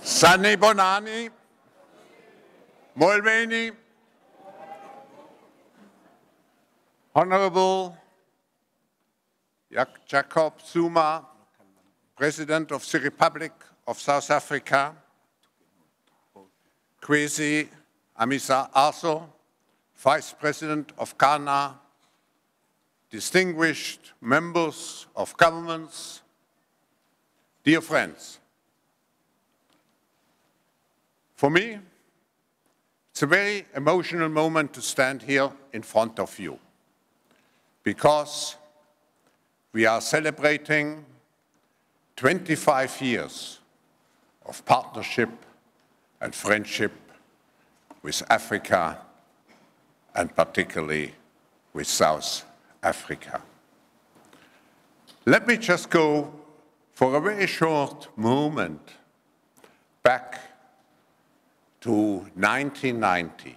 Sani Bonani, Mulvaney, Honorable Jacob Zuma, President of the Republic of South Africa, Kwesi, Amissah-Arthur, Vice President of Ghana, distinguished members of governments, dear friends. For me, it's a very emotional moment to stand here in front of you, because we are celebrating 25 years of partnership and friendship with Africa, and particularly with South Africa. Let me just go for a very short moment back to 1990,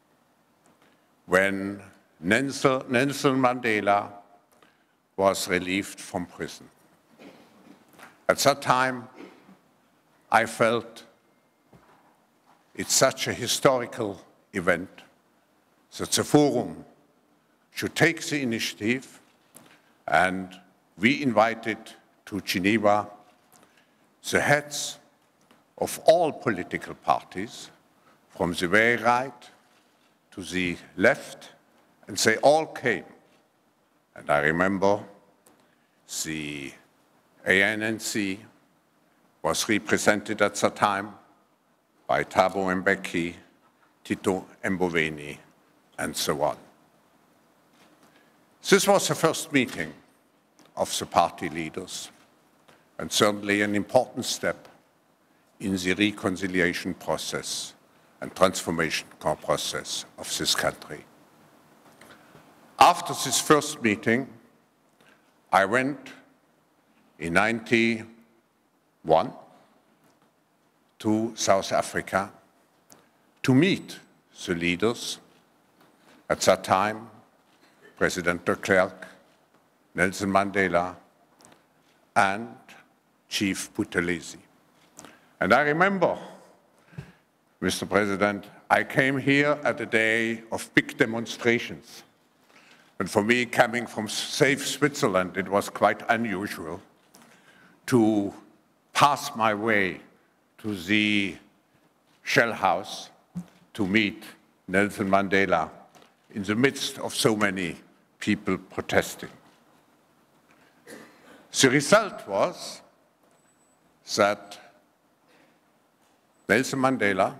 when Nelson Mandela was relieved from prison. At that time, I felt it's such a historical event that the Forum should take the initiative, and we invited to Geneva the heads of all political parties, from the very right to the left, and they all came. And I remember the ANC was represented at that time by Thabo Mbeki, Tito Mboweni, and so on. This was the first meeting of the party leaders, and certainly an important step in the reconciliation process and transformation process of this country. After this first meeting, I went in 1991 to South Africa to meet the leaders. At that time, President de Klerk, Nelson Mandela, and Chief Buthelezi. And I remember, Mr. President, I came here at a day of big demonstrations. And for me, coming from safe Switzerland, it was quite unusual to pass my way to the Shell House to meet Nelson Mandela in the midst of so many people protesting. The result was that Nelson Mandela,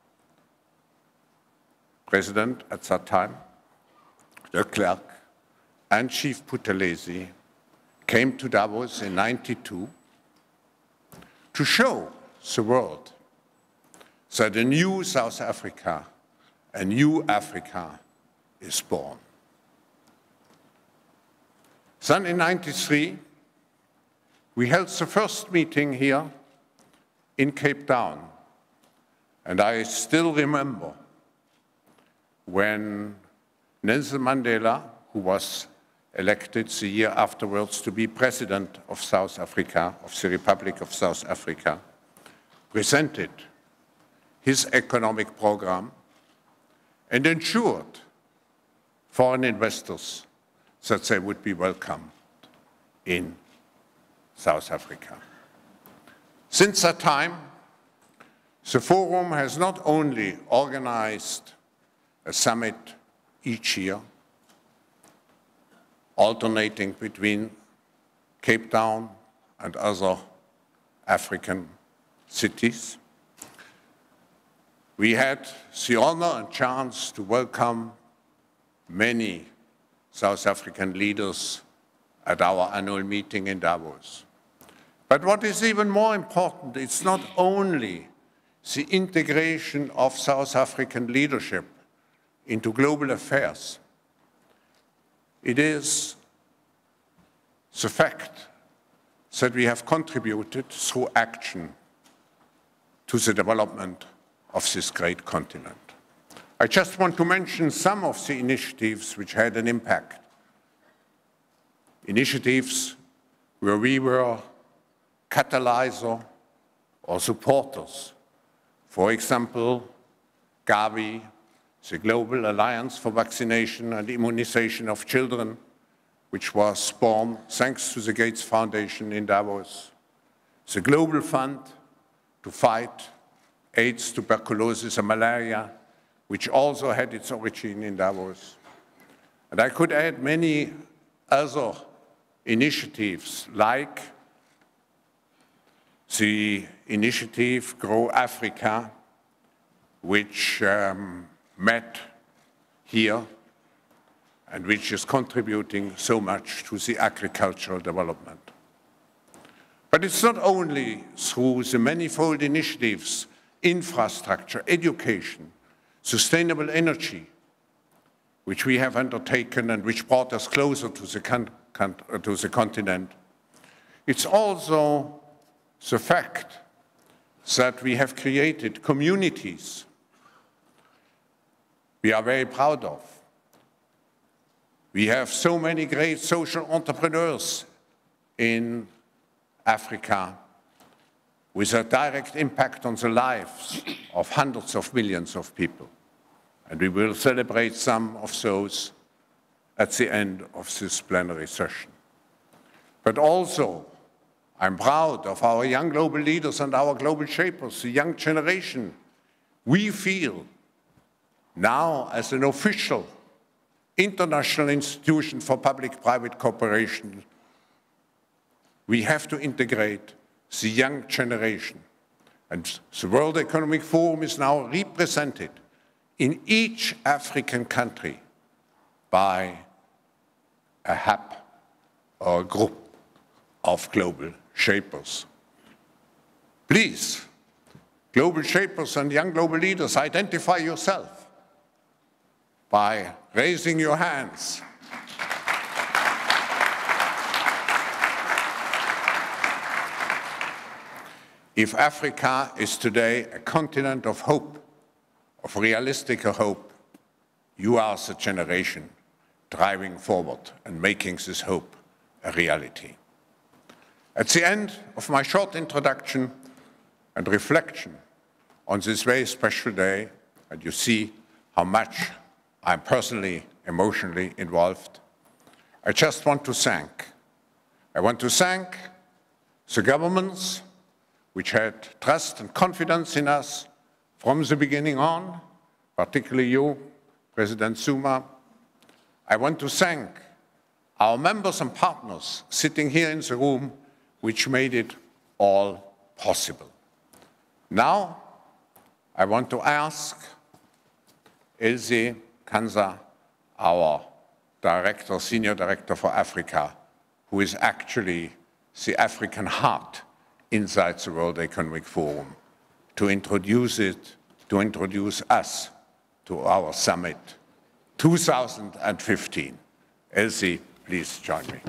President at that time, de Klerk, and Chief Buthelezi came to Davos in '92 to show the world that a new South Africa, a new Africa, is born. Then in '93, we held the first meeting here in Cape Town. And I still remember when Nelson Mandela, who was elected the year afterwards to be President of South Africa, of the Republic of South Africa, presented his economic program and ensured foreign investors that they would be welcomed in South Africa. Since that time, the Forum has not only organized a summit each year, alternating between Cape Town and other African cities. We had the honor and chance to welcome many South African leaders at our annual meeting in Davos. But what is even more important, it's not only the integration of South African leadership into global affairs. It is the fact that we have contributed through action to the development of this great continent. I just want to mention some of the initiatives which had an impact. Initiatives where we were catalyzer or supporters For example, Gavi, the Global Alliance for Vaccination and Immunization of Children, which was born thanks to the Gates Foundation in Davos, the Global Fund to fight AIDS, tuberculosis, and malaria, which also had its origin in Davos. And I could add many other initiatives, like the initiative Grow Africa, which met here and which is contributing so much to the agricultural development. But it's not only through the manifold initiatives, infrastructure, education, sustainable energy, which we have undertaken and which brought us closer to the continent. It's also the fact that we have created communities we are very proud of. We have so many great social entrepreneurs in Africa with a direct impact on the lives of hundreds of millions of people. And we will celebrate some of those at the end of this plenary session. But also, I'm proud of our young global leaders and our global shapers, the young generation. We feel now as an official international institution for public-private cooperation, we have to integrate the young generation. And the World Economic Forum is now represented in each African country by a hub or a group of global shapers. Please, global shapers and young global leaders, identify yourself by raising your hands. If Africa is today a continent of hope, of realistic hope, you are the generation driving forward and making this hope a reality. At the end of my short introduction and reflection on this very special day, and you see how much I'm personally, emotionally involved, I just want to thank. I want to thank the governments which had trust and confidence in us from the beginning on, particularly you, President Zuma. I want to thank our members and partners sitting here in the room, which made it all possible. Now, I want to ask Ilse Kansa, our director, senior director for Africa, who is actually the African heart inside the World Economic Forum, to introduce us to our summit 2015. Elsie, please join me.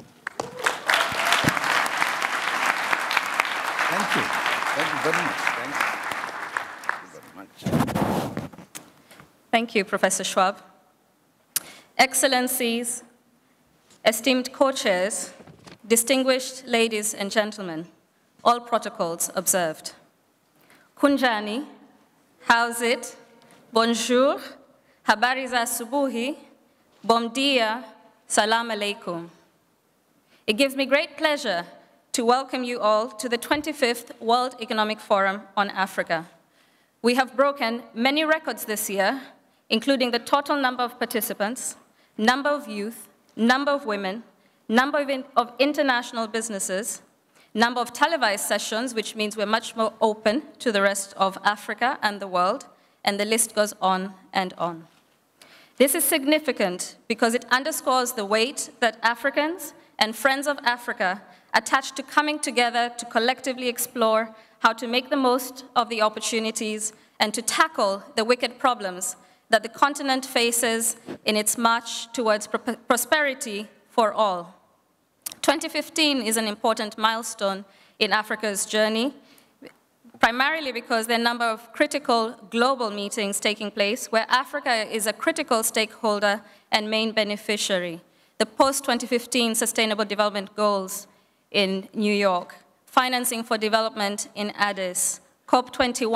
Thank you. Thank you very much. Thank you very much. Thank you, Professor Schwab. Excellencies, esteemed co-chairs, distinguished ladies and gentlemen, all protocols observed. Kunjani, how's it? Bonjour, habari za asubuhi, bom dia, salam alaikum. It gives me great pleasure to welcome you all to the 25th World Economic Forum on Africa. We have broken many records this year, including the total number of participants, number of youth, number of women, number of international businesses, number of televised sessions, which means we're much more open to the rest of Africa and the world, and the list goes on and on. This is significant because it underscores the weight that Africans and friends of Africa attach to coming together to collectively explore how to make the most of the opportunities and to tackle the wicked problems that the continent faces in its march towards prosperity for all. 2015 is an important milestone in Africa's journey, primarily because there are a number of critical global meetings taking place where Africa is a critical stakeholder and main beneficiary. The post-2015 Sustainable Development Goals in New York, financing for development in Addis, COP21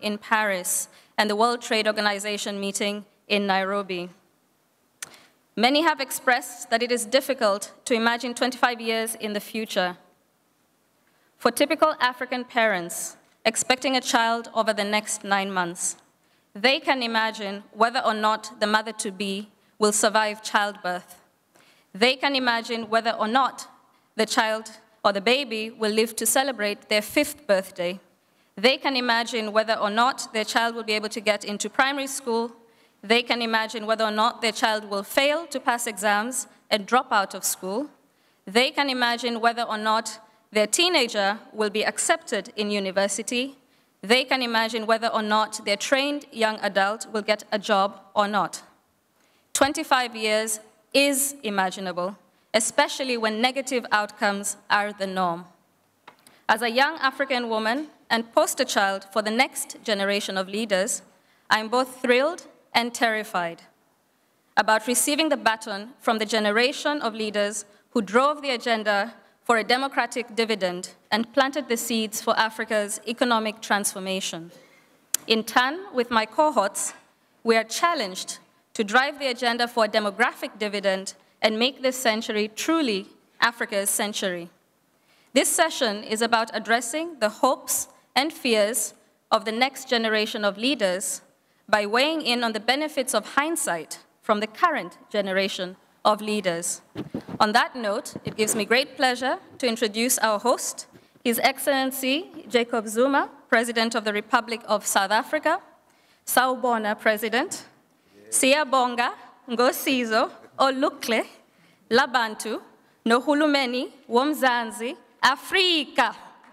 in Paris and the World Trade Organization meeting in Nairobi. Many have expressed that it is difficult to imagine 25 years in the future. For typical African parents expecting a child over the next 9 months, they can imagine whether or not the mother-to-be will survive childbirth. They can imagine whether or not the child or the baby will live to celebrate their 5th birthday. They can imagine whether or not their child will be able to get into primary school. They can imagine whether or not their child will fail to pass exams and drop out of school. They can imagine whether or not their teenager will be accepted in university. They can imagine whether or not their trained young adult will get a job or not. 25 years is imaginable, especially when negative outcomes are the norm. As a young African woman and poster child for the next generation of leaders, I'm both thrilled and terrified about receiving the baton from the generation of leaders who drove the agenda for a democratic dividend and planted the seeds for Africa's economic transformation. In turn, with my cohorts, we are challenged to drive the agenda for a demographic dividend and make this century truly Africa's century. This session is about addressing the hopes and fears of the next generation of leaders by weighing in on the benefits of hindsight from the current generation of leaders. On that note, it gives me great pleasure to introduce our host, His Excellency Jacob Zuma, President of the Republic of South Africa, Sawubona President, Siyabonga Ngosizo Olukle Labantu Nohulumeni Womzansi Afrika.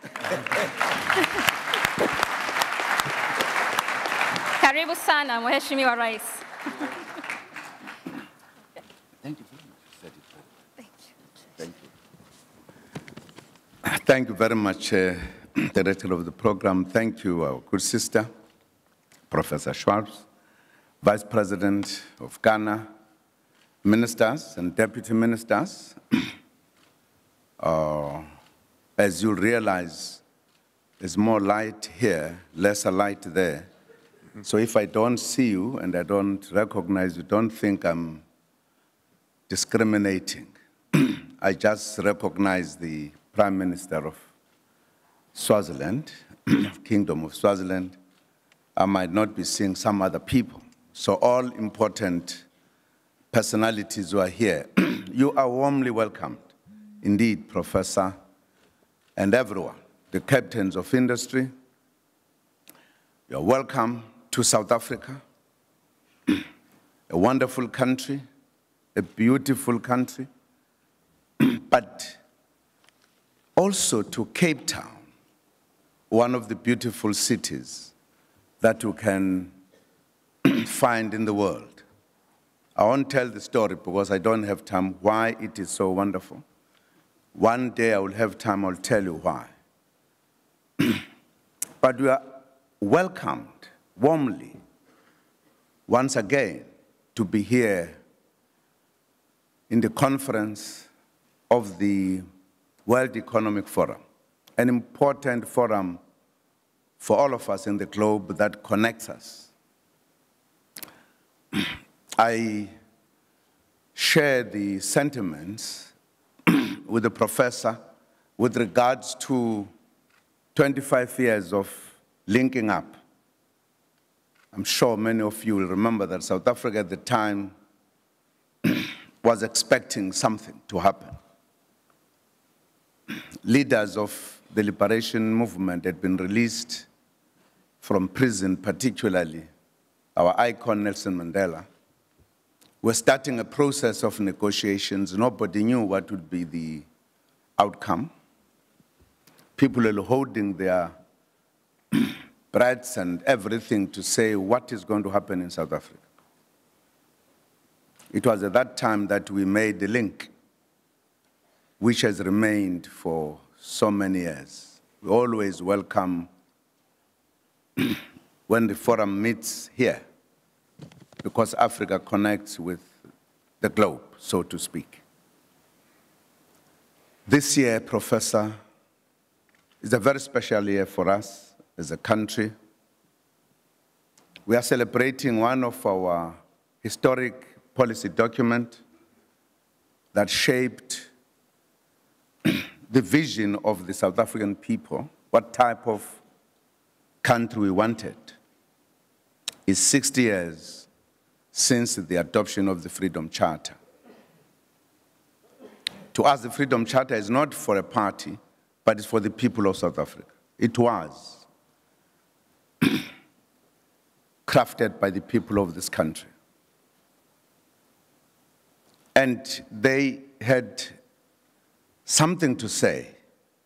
Karibu sana Mheshimiwa Rais. Thank you very much. Thank you. Thank you. Thank you very much, Director of the Program. Thank you, our good sister, Professor Schwab, Vice President of Ghana, ministers and deputy ministers. As you'll realize, there's more light here, lesser light there. So if I don't see you and I don't recognize you, don't think I'm discriminating. I just recognize the Prime Minister of Swaziland, Kingdom of Swaziland. I might not be seeing some other people. So all important personalities who are here, you are warmly welcomed. Indeed, Professor, and everyone, the captains of industry, you're welcome to South Africa, a wonderful country, a beautiful country, but also to Cape Town, one of the beautiful cities that you can find in the world. I won't tell the story because I don't have time why it is so wonderful. One day I will have time, I'll tell you why. But we are welcomed warmly once again to be here in the conference of the World Economic Forum, an important forum for all of us in the globe that connects us. I share the sentiments with the professor with regards to 25 years of linking up. I'm sure many of you will remember that South Africa at the time was expecting something to happen. Leaders of the liberation movement had been released from prison, particularly our icon Nelson Mandela. We're starting a process of negotiations. Nobody knew what would be the outcome. People are holding their breaths and everything to say what is going to happen in South Africa. It was at that time that we made the link, which has remained for so many years. We always welcome when the forum meets here, because Africa connects with the globe, so to speak. This year, Professor, is a very special year for us as a country. We are celebrating one of our historic policy documents that shaped the vision of the South African people, what type of country we wanted. It's 60 years since the adoption of the Freedom Charter. To us, the Freedom Charter is not for a party, but it's for the people of South Africa. It was crafted by the people of this country. And they had something to say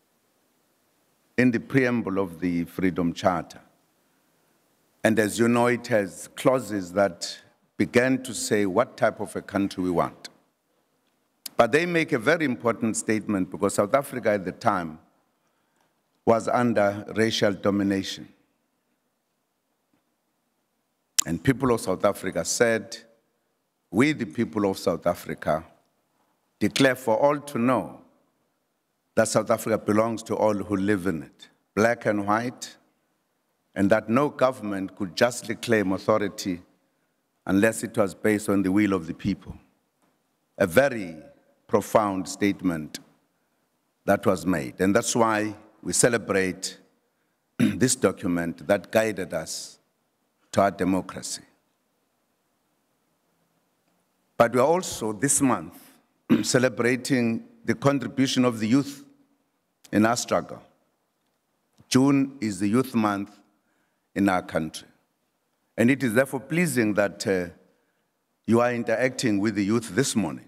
in the preamble of the Freedom Charter. And as you know, it has clauses that began to say what type of a country we want. But they make a very important statement because South Africa at the time was under racial domination. And people of South Africa said, we, the people of South Africa, declare for all to know that South Africa belongs to all who live in it, black and white, and that no government could justly claim authority unless it was based on the will of the people. A very profound statement that was made. And that's why we celebrate this document that guided us to our democracy. But we are also, this month, celebrating the contribution of the youth in our struggle. June is the Youth Month in our country. And it is therefore pleasing that you are interacting with the youth this morning.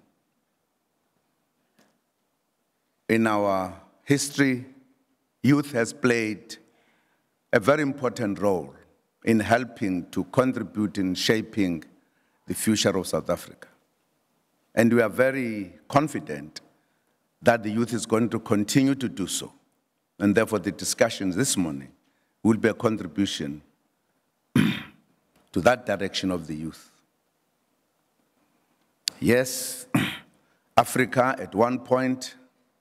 In our history, youth has played a very important role in helping to contribute in shaping the future of South Africa. And we are very confident that the youth is going to continue to do so. And therefore, the discussions this morning will be a contribution to that direction of the youth. Yes, Africa at one point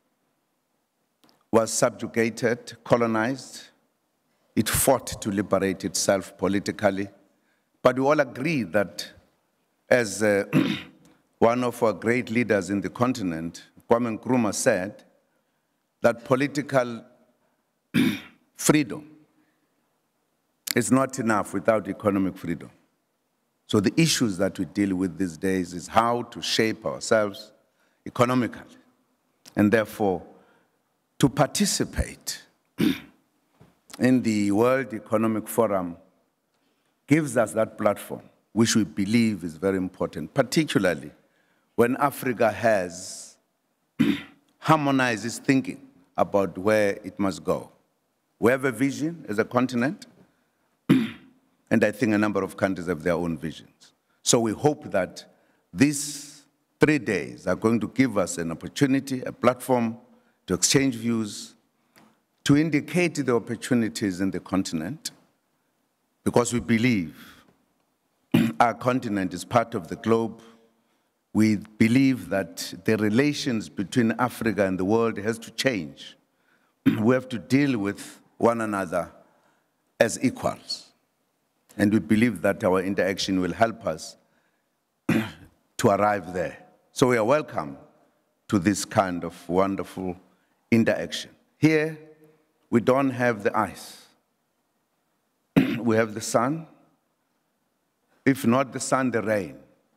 was subjugated, colonized. It fought to liberate itself politically. But we all agree that as one of our great leaders in the continent, Kwame Nkrumah, said that political freedom is not enough without economic freedom. So the issues that we deal with these days is how to shape ourselves economically, and therefore to participate in the World Economic Forum gives us that platform, which we believe is very important, particularly when Africa has harmonized its thinking about where it must go. We have a vision as a continent, and I think a number of countries have their own visions. So we hope that these 3 days are going to give us an opportunity, a platform to exchange views, to indicate the opportunities in the continent, because we believe our continent is part of the globe. We believe that the relations between Africa and the world has to change. We have to deal with one another as equals. And we believe that our interaction will help us to arrive there. So we are welcome to this kind of wonderful interaction. Here, we don't have the ice. We have the sun. If not the sun, the rain.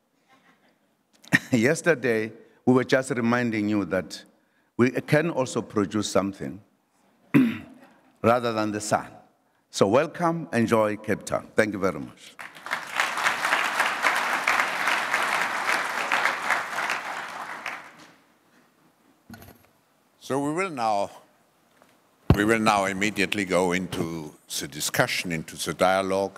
Yesterday, we were just reminding you that we can also produce something rather than the sun. So welcome, enjoy Cape Town. Thank you very much. So we will now immediately go into the discussion, into the dialogue.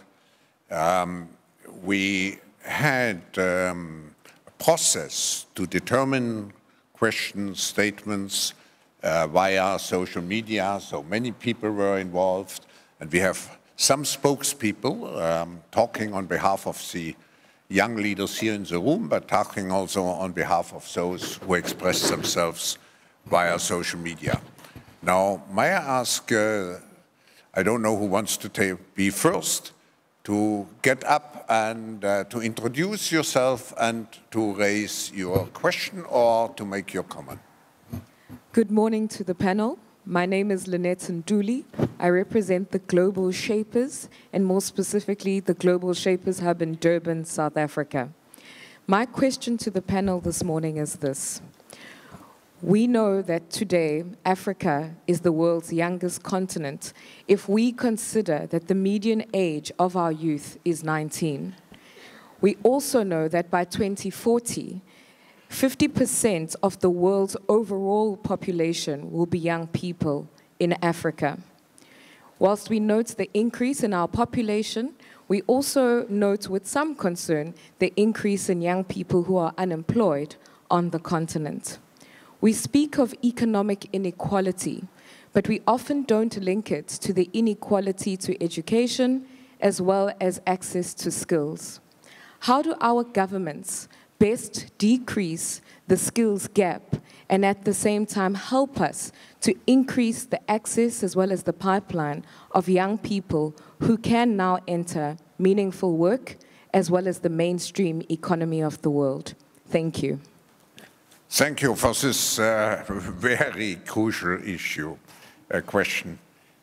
We had a process to determine questions, statements via social media, so many people were involved, and we have some spokespeople talking on behalf of the young leaders here in the room, but talking also on behalf of those who express themselves via social media. Now, may I ask, I don't know who wants to be first, to get up and to introduce yourself and to raise your question or to make your comment. Good morning to the panel. My name is Lynette Nduli. I represent the Global Shapers, and more specifically, the Global Shapers Hub in Durban, South Africa. My question to the panel this morning is this. We know that today, Africa is the world's youngest continent if we consider that the median age of our youth is 19. We also know that by 2040, 50% of the world's overall population will be young people in Africa. Whilst we note the increase in our population, we also note with some concern the increase in young people who are unemployed on the continent. We speak of economic inequality, but we often don't link it to the inequality to education as well as access to skills. How do our governments best decrease the skills gap and at the same time help us to increase the access as well as the pipeline of young people who can now enter meaningful work as well as the mainstream economy of the world? Thank you. Thank you for this very crucial question.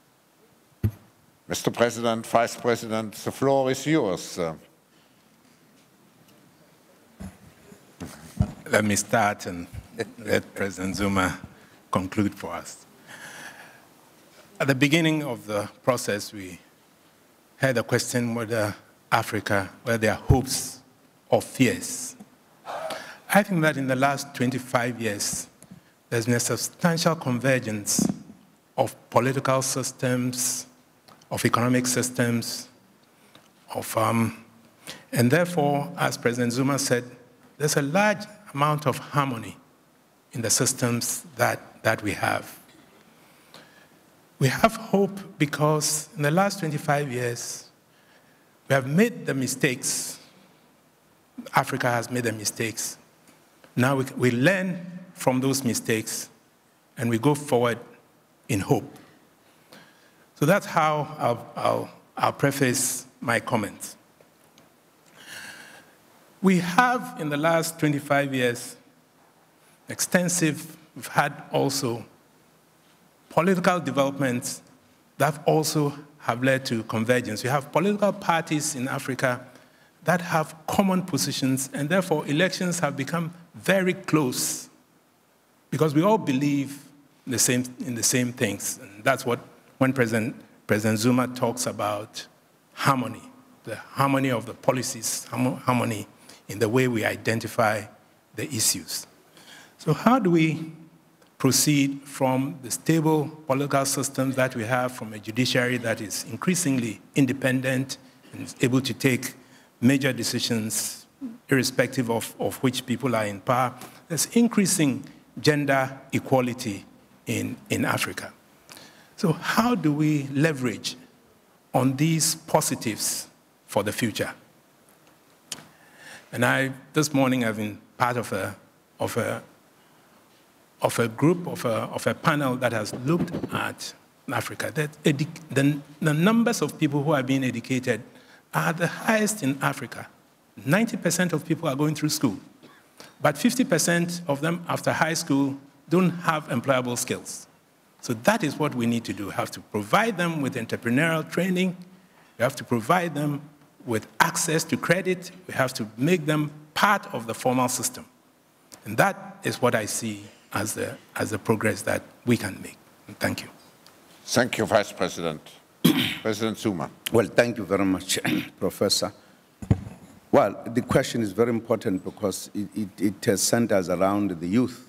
Mr. President, Vice President, the floor is yours. Let me start and let President Zuma conclude for us. At the beginning of the process, we had a question whether there are hopes or fears. I think that in the last 25 years, there's been a substantial convergence of political systems, of economic systems, and therefore, as President Zuma said, there's a large amount of harmony in the systems that we have. We have hope because in the last 25 years, we have made the mistakes. Africa has made the mistakes. Now we learn from those mistakes and we go forward in hope. So that's how I'll preface my comments. We have, in the last 25 years, we've had also political developments that also have led to convergence. We have political parties in Africa that have common positions, and therefore elections have become very close because we all believe in the same things. And that's what, when President Zuma talks about harmony, the harmony of the policies, harmony in the way we identify the issues. So how do we proceed from the stable political systems that we have, from a judiciary that is increasingly independent and is able to take major decisions irrespective of which people are in power? There's increasing gender equality in Africa. So how do we leverage on these positives for the future? And this morning I've been part of a group, of a panel that has looked at Africa. That the numbers of people who are being educated are the highest in Africa. 90% of people are going through school, but 50% of them after high school don't have employable skills. So that is what we need to do. We have to provide them with entrepreneurial training. We have to provide them with access to credit. We have to make them part of the formal system. And that is what I see as the progress that we can make. Thank you. Thank you, Vice President. President Zuma. Well, thank you very much, Professor. Well, the question is very important because it centers around the youth.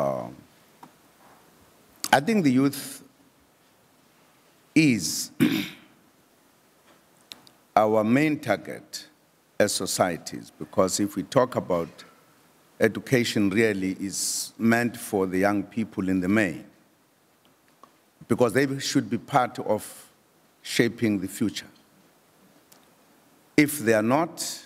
I think the youth is our main target as societies, because if we talk about education, really is meant for the young people in the main, because they should be part of shaping the future. If they are not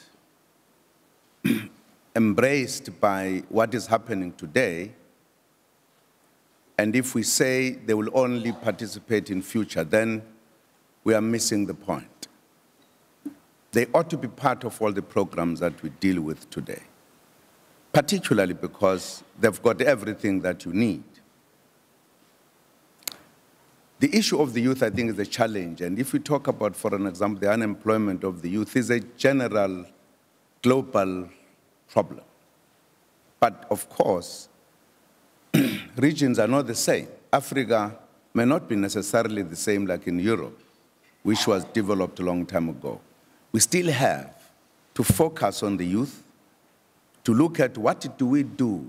embraced by what is happening today, and if we say they will only participate in future, then we are missing the point. They ought to be part of all the programs that we deal with today, particularly because they've got everything that you need. The issue of the youth, I think, is a challenge. And if we talk about, for an example, the unemployment of the youth is a general, global problem. But of course, regions are not the same. Africa may not be necessarily the same like in Europe, which was developed a long time ago. We still have to focus on the youth, to look at what do we do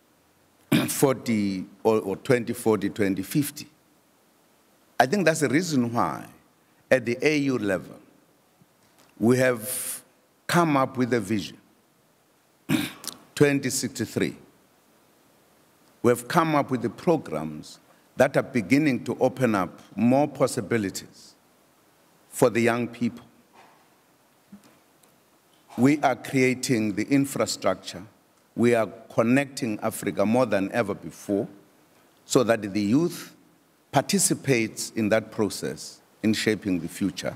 40 or 2040, 2050. I think that's the reason why at the AU level, we have come up with a vision, 2063. We have come up with the programs that are beginning to open up more possibilities for the young people. We are creating the infrastructure. We are connecting Africa more than ever before so that the youth participates in that process in shaping the future.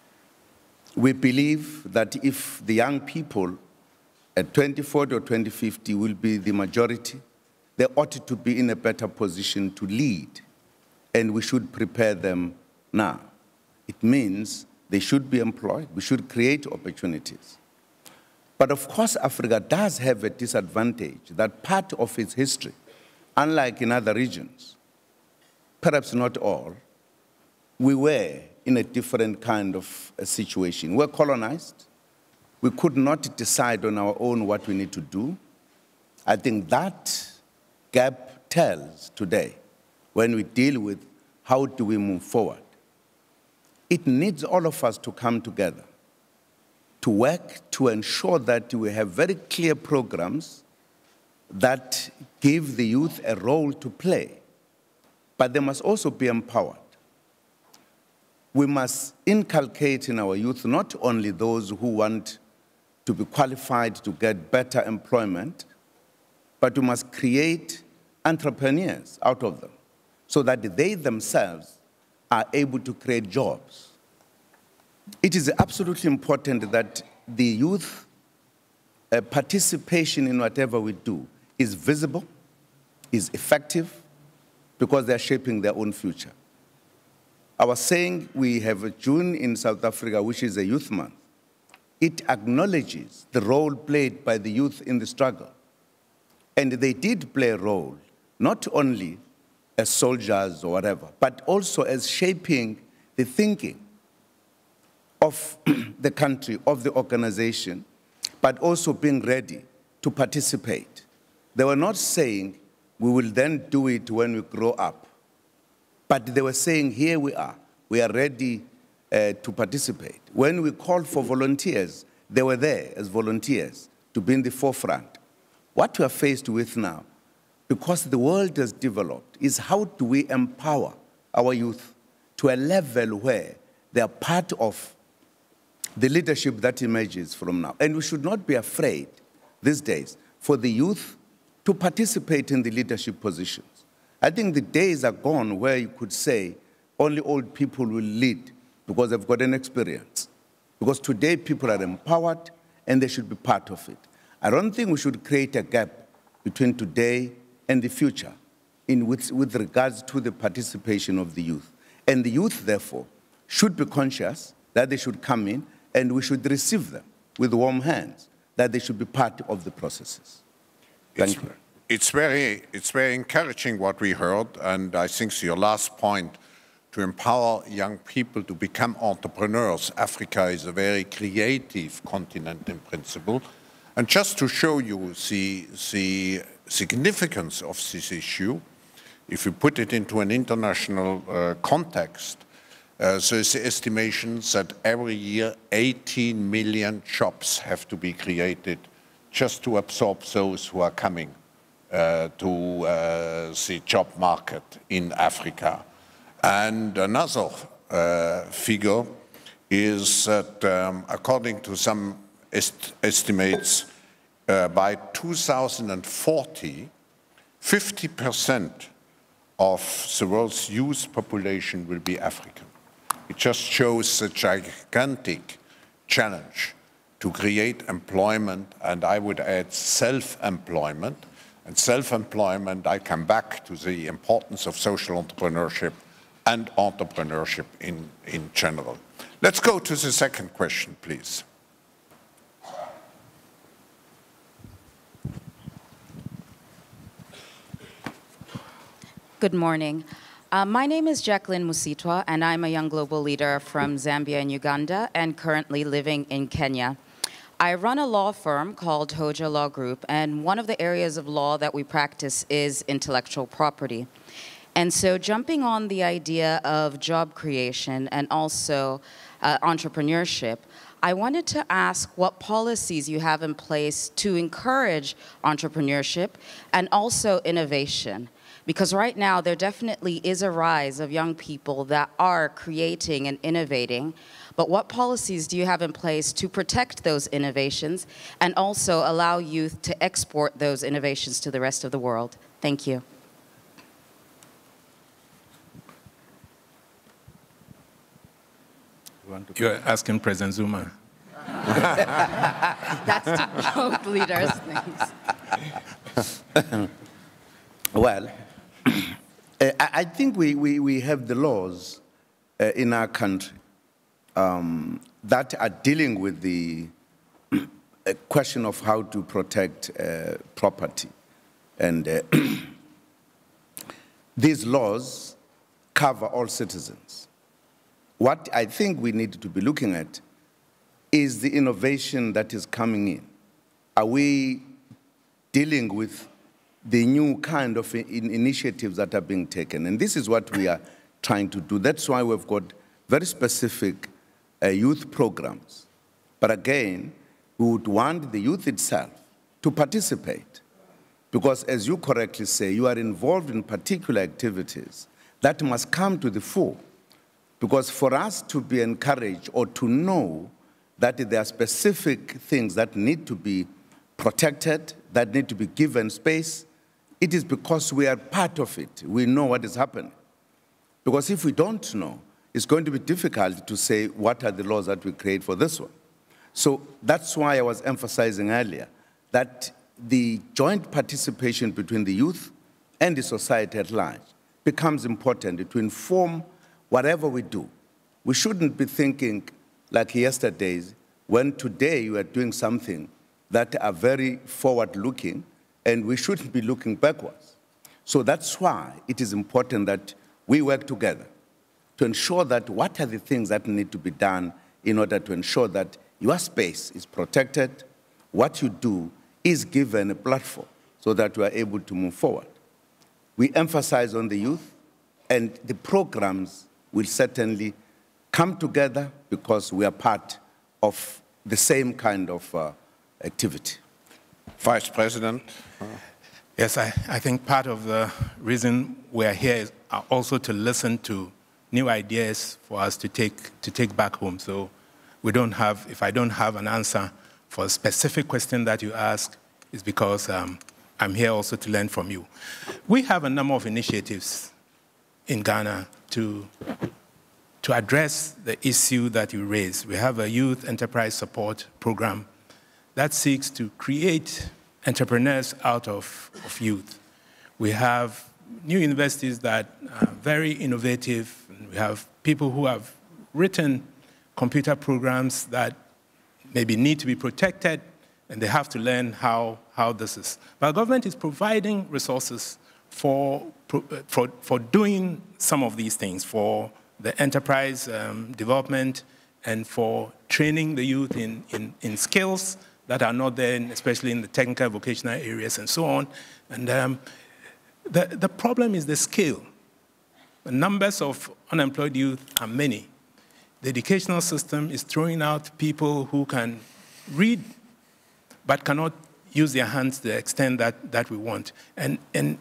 We believe that if the young people at 2040 or 2050 will be the majority, they ought to be in a better position to lead, and we should prepare them now. It means they should be employed. We should create opportunities. But of course, Africa does have a disadvantage that part of its history, unlike in other regions, perhaps not all, we were in a different kind of a situation. We were colonized. We could not decide on our own what we need to do. I think that gap tells today when we deal with how do we move forward. It needs all of us to come together to work to ensure that we have very clear programs that give the youth a role to play, but they must also be empowered. We must inculcate in our youth not only those who want to be qualified to get better employment, but we must create entrepreneurs out of them so that they themselves are able to create jobs. It is absolutely important that the youth participation in whatever we do is visible, is effective, because they're shaping their own future. I was saying we have a June in South Africa, which is a youth month. It acknowledges the role played by the youth in the struggle. And they did play a role, not only as soldiers or whatever, but also as shaping the thinking of the country, of the organization, but also being ready to participate. They were not saying, we will then do it when we grow up. But they were saying, here we are ready to participate. When we called for volunteers, they were there as volunteers to be in the forefront. What we are faced with now, because the world has developed, is how do we empower our youth to a level where they are part of the leadership that emerges from now. And we should not be afraid these days for the youth to participate in the leadership positions. I think the days are gone where you could say only old people will lead because they've got an experience. Because today people are empowered and they should be part of it. I don't think we should create a gap between today and the future with regards to the participation of the youth. And the youth, therefore, should be conscious that they should come in and we should receive them with warm hands, that they should be part of the processes. Thank you. It's very encouraging what we heard, and I think your last point, to empower young people to become entrepreneurs. Africa is a very creative continent in principle. And just to show you the significance of this issue, if you put it into an international context, there's estimations that every year 18 million jobs have to be created just to absorb those who are coming to the job market in Africa. And another figure is that according to some estimates, by 2040, 50% of the world's youth population will be African. It just shows the gigantic challenge to create employment, and I would add self-employment. And self-employment, I come back to the importance of social entrepreneurship and entrepreneurship in general. Let's go to the second question, please. Good morning. My name is Jacqueline Musitwa, and I'm a young global leader from Zambia and Uganda, and currently living in Kenya. I run a law firm called Hoja Law Group, and one of the areas of law that we practice is intellectual property. And so jumping on the idea of job creation and also entrepreneurship, I wanted to ask what policies you have in place to encourage entrepreneurship and also innovation. Because right now, there definitely is a rise of young people that are creating and innovating, but what policies do you have in place to protect those innovations and also allow youth to export those innovations to the rest of the world? Thank you. You're asking President Zuma. That's to both leaders. Thanks. Well, I think we have the laws in our country that are dealing with the question of how to protect property. And these laws cover all citizens. What I think we need to be looking at is the innovation that is coming in. Are we dealing with the new kind of initiatives that are being taken? And this is what we are trying to do. That's why we've got very specific youth programs. But again, we would want the youth itself to participate. Because as you correctly say, you are involved in particular activities that must come to the fore. Because for us to be encouraged or to know that there are specific things that need to be protected, that need to be given space, it is because we are part of it. We know what is happening. Because if we don't know, it's going to be difficult to say what are the laws that we create for this one. So that's why I was emphasizing earlier that the joint participation between the youth and the society at large becomes important to inform whatever we do. We shouldn't be thinking like yesterday's, when today you are doing something that are very forward-looking, and we shouldn't be looking backwards. So that's why it is important that we work together to ensure that what are the things that need to be done in order to ensure that your space is protected, what you do is given a platform so that we are able to move forward. We emphasize on the youth, and the programs will certainly come together because we are part of the same kind of activity. Vice President. Yes, I think part of the reason we're here is also to listen to new ideas for us to take back home. So we don't have, if I don't have an answer for a specific question that you ask, it's because I'm here also to learn from you. We have a number of initiatives in Ghana to address the issue that you raised. We have a youth enterprise support program that seeks to create entrepreneurs out of youth. We have new universities that are very innovative. We have people who have written computer programs that maybe need to be protected, and they have to learn how this is. But the government is providing resources for doing some of these things, for the enterprise development and for training the youth in skills that are not there, especially in the technical vocational areas and so on. And the problem is the scale. The numbers of unemployed youth are many. The educational system is throwing out people who can read but cannot use their hands to the extent that we want. And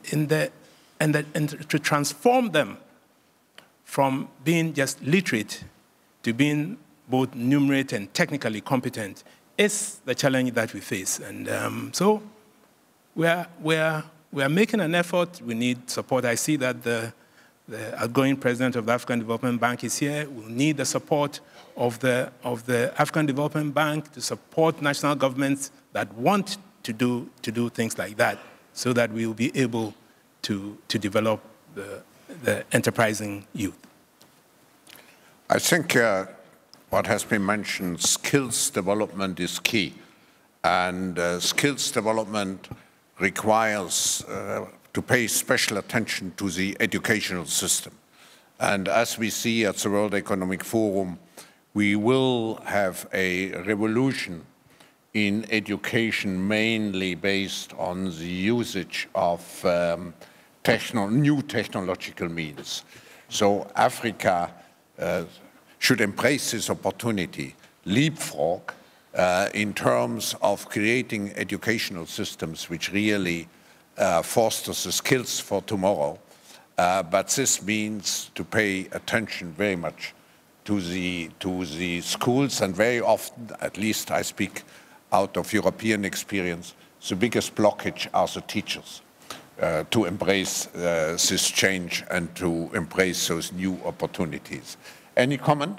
to transform them from being just literate to being both numerate and technically competent is the challenge that we face. And so we are making an effort. We need support. I see that the the outgoing president of the African Development Bank is here. We'll need the support of the African Development Bank to support national governments that want to do things like that, so that we will be able to develop the enterprising youth. I think what has been mentioned, skills development is key. And skills development requires to pay special attention to the educational system. And as we see at the World Economic Forum, we will have a revolution in education mainly based on the usage of new technological means. So Africa should embrace this opportunity, leapfrog, in terms of creating educational systems which really fosters the skills for tomorrow. But this means to pay attention very much to the schools, and very often, at least I speak out of European experience, the biggest blockage are the teachers to embrace this change and to embrace those new opportunities. Any comment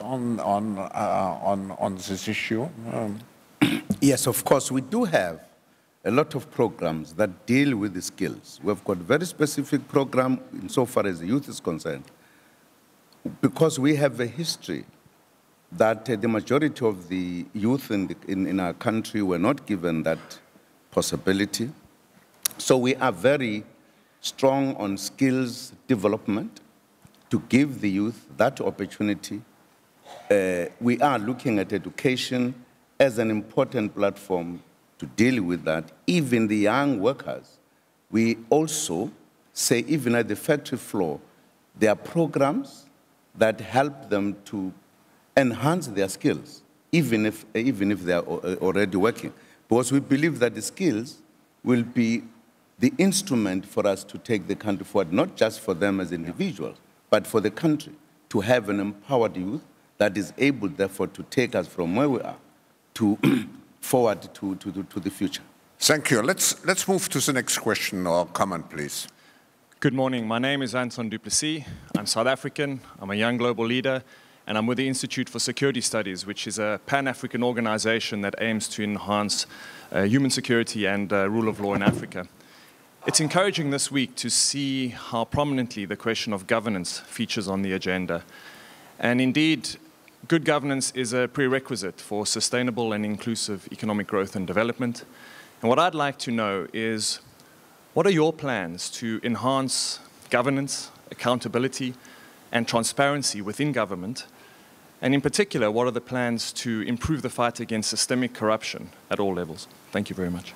on this issue? Yes, of course, we do have a lot of programs that deal with the skills. We've got very specific program insofar as the youth is concerned, because we have a history that the majority of the youth in our country were not given that possibility. So we are very strong on skills development to give the youth that opportunity. We are looking at education as an important platform to deal with that. Even the young workers, we also say, even at the factory floor, there are programs that help them to enhance their skills, even if they are already working. Because we believe that the skills will be the instrument for us to take the country forward, not just for them as individuals, but for the country to have an empowered youth that is able, therefore, to take us from where we are to forward to the future. Thank you. Let's move to the next question or comment, please. Good morning. My name is Anton Duplessis. I'm South African. I'm a young global leader, and I'm with the Institute for Security Studies, which is a Pan-African organization that aims to enhance human security and rule of law in Africa. It's encouraging this week to see how prominently the question of governance features on the agenda. And indeed, good governance is a prerequisite for sustainable and inclusive economic growth and development. And what I'd like to know is, what are your plans to enhance governance, accountability, and transparency within government? And in particular, what are the plans to improve the fight against systemic corruption at all levels? Thank you very much.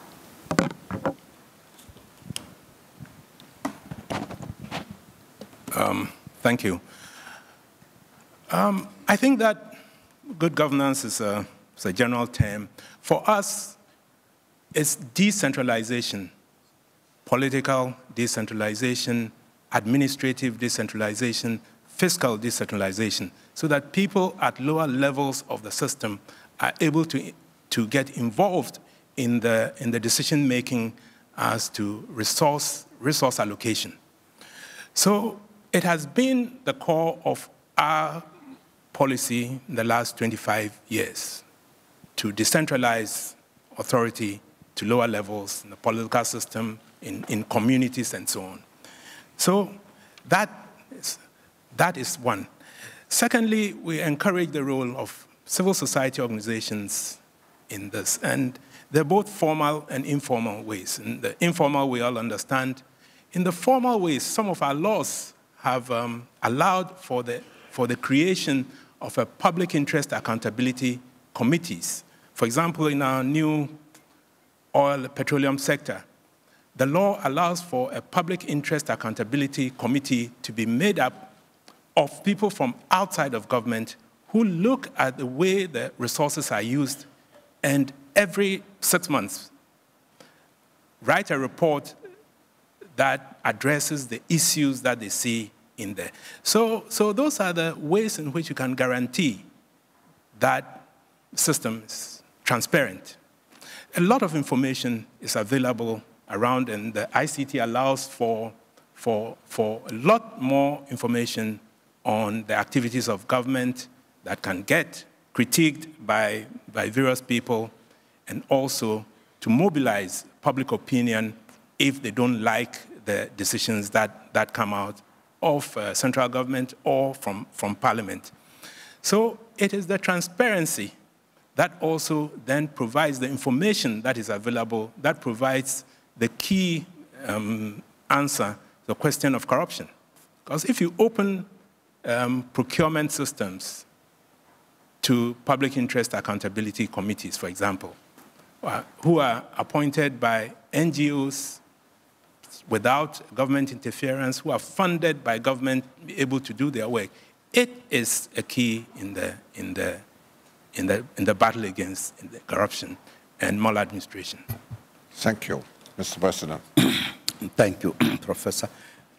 Thank you. I think that good governance is a general term. For us, it's decentralization, political decentralization, administrative decentralization, fiscal decentralization, so that people at lower levels of the system are able to get involved in the decision-making as to resource allocation. So it has been the core of our policy in the last 25 years to decentralize authority to lower levels in the political system, in communities, and so on. So that is one. Secondly, we encourage the role of civil society organizations in this, and they're both formal and informal ways. In the informal, we all understand. In the formal ways, some of our laws have allowed for the creation of a public interest accountability committees. For example, in our new oil petroleum sector, the law allows for a public interest accountability committee to be made up of people from outside of government who look at the way the resources are used, and every 6 months write a report that addresses the issues that they see in there. So those are the ways in which you can guarantee that system is transparent. A lot of information is available around, and the ICT allows for for a lot more information on the activities of government that can get critiqued by various people, and also to mobilize public opinion if they don't like the decisions that come out of central government or from parliament. So it is the transparency that also then provides the information that is available, that provides the key answer to the question of corruption. Because if you open procurement systems to public interest accountability committees, for example, who are appointed by NGOs without government interference, who are funded by government, able to do their work, it is a key in the battle against corruption and maladministration. Thank you, Mr. President. Thank you, Professor.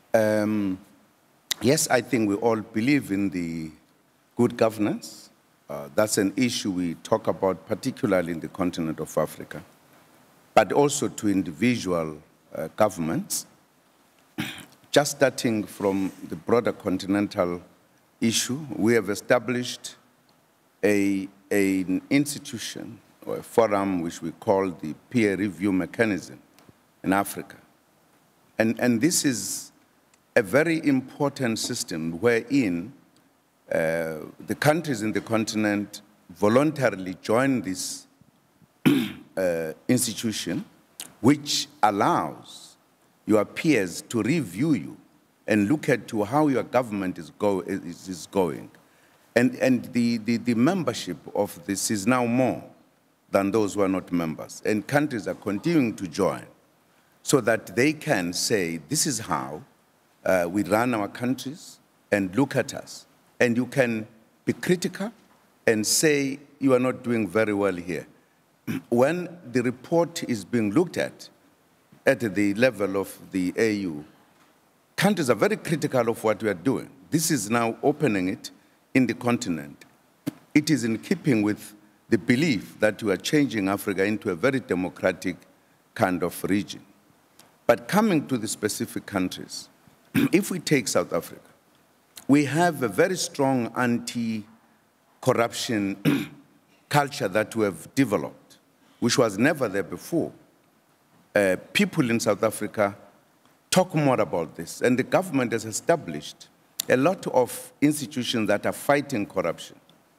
Yes, I think we all believe in the good governance. That's an issue we talk about, particularly in the continent of Africa, but also to individual governments. Just starting from the broader continental issue, we have established an institution or a forum which we call the peer review mechanism in Africa. And this is a very important system wherein the countries in the continent voluntarily join this institution, which allows your peers to review you and look at to how your government is going. And the membership of this is now more than those who are not members. And countries are continuing to join so that they can say, this is how we run our countries, and look at us. And you can be critical and say, you are not doing very well here. When the report is being looked at the level of the AU, countries are very critical of what we are doing. This is now opening it in the continent. It is in keeping with the belief that we are changing Africa into a very democratic kind of region. But coming to the specific countries, if we take South Africa, we have a very strong anti-corruption culture that we have developed, which was never there before. People in South Africa talk more about this, and the government has established a lot of institutions that are fighting corruption,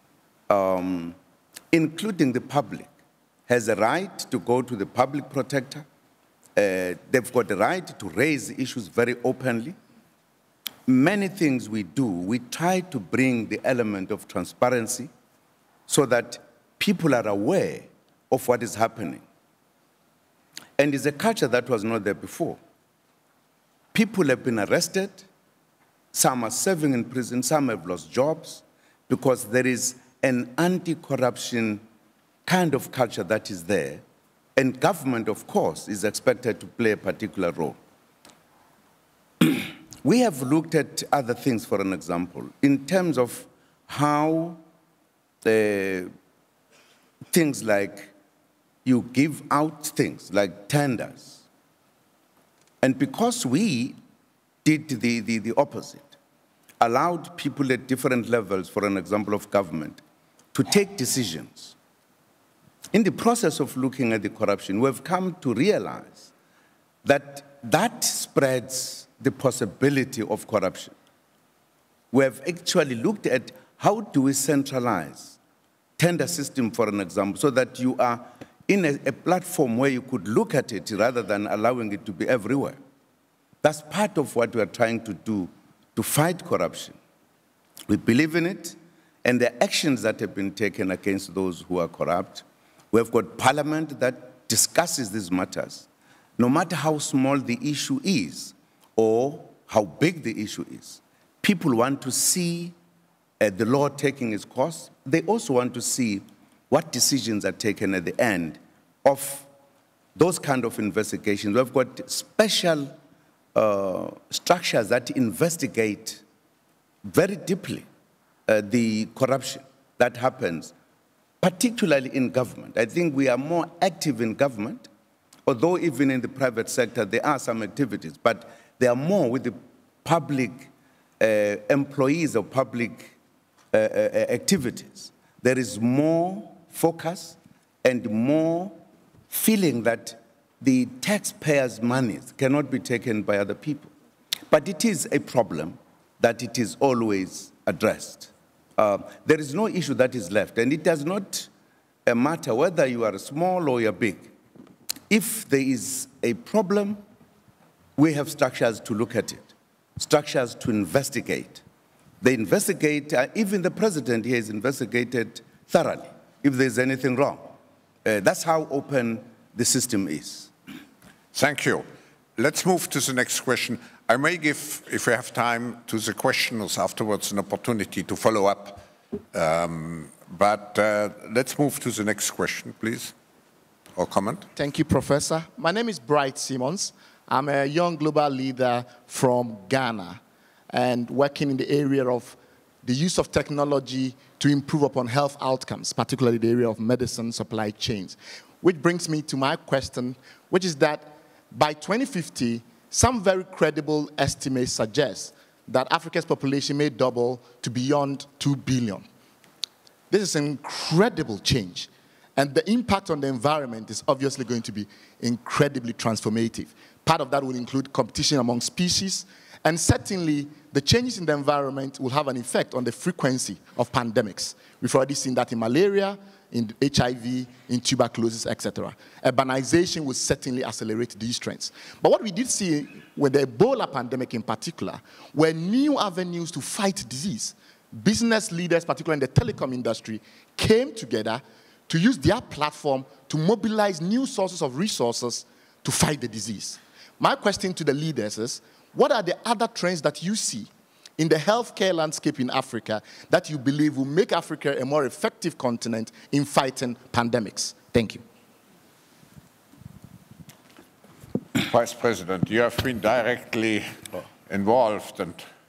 including the public, has a right to go to the public protector. They've got the right to raise issues very openly. Many things we do, we try to bring the element of transparency so that people are aware of what is happening. And it's a culture that was not there before. People have been arrested, some are serving in prison, some have lost jobs, because there is an anti-corruption kind of culture that is there, and government, of course, is expected to play a particular role. We have looked at other things, for an example, in terms of how things like you give out things like tenders. And because we did the opposite, allowed people at different levels, for an example of government, to take decisions. In the process of looking at the corruption, we've come to realize that that spreads the possibility of corruption. We have actually looked at how do we centralize tender system, for an example, so that you are in a platform where you could look at it rather than allowing it to be everywhere. That's part of what we are trying to do to fight corruption. We believe in it, and the actions that have been taken against those who are corrupt. We have got parliament that discusses these matters, no matter how small the issue is or how big the issue is. People want to see the law taking its course. They also want to see what decisions are taken at the end of those kind of investigations. We've got special structures that investigate very deeply the corruption that happens, particularly in government. I think we are more active in government, although even in the private sector there are some activities, but There are more with the public employees of public activities. There is more focus and more feeling that the taxpayers' money cannot be taken by other people. But it is a problem that it is always addressed. There is no issue that is left, and it does not matter whether you are small or you're big. If there is a problem, we have structures to look at it, structures to investigate. They investigate, even the president here is investigated thoroughly if there's anything wrong. That's how open the system is. Thank you. Let's move to the next question. I may give, if we have time, to the questioners afterwards an opportunity to follow up. But let's move to the next question, please, or comment. Thank you, Professor. My name is Bright Simmons. I'm a young global leader from Ghana and working in the area of the use of technology to improve upon health outcomes, particularly the area of medicine supply chains. Which brings me to my question, which is that by 2050, some very credible estimates suggest that Africa's population may double to beyond 2 billion. This is an incredible change, and the impact on the environment is obviously going to be incredibly transformative. Part of that will include competition among species, and certainly the changes in the environment will have an effect on the frequency of pandemics. We've already seen that in malaria, in HIV, in tuberculosis, etc. Urbanization will certainly accelerate these trends. But what we did see with the Ebola pandemic in particular were new avenues to fight disease. Business leaders, particularly in the telecom industry, came together to use their platform to mobilize new sources of resources to fight the disease. My question to the leaders is, what are the other trends that you see in the healthcare landscape in Africa that you believe will make Africa a more effective continent in fighting pandemics? Thank you. Vice President, you have been directly involved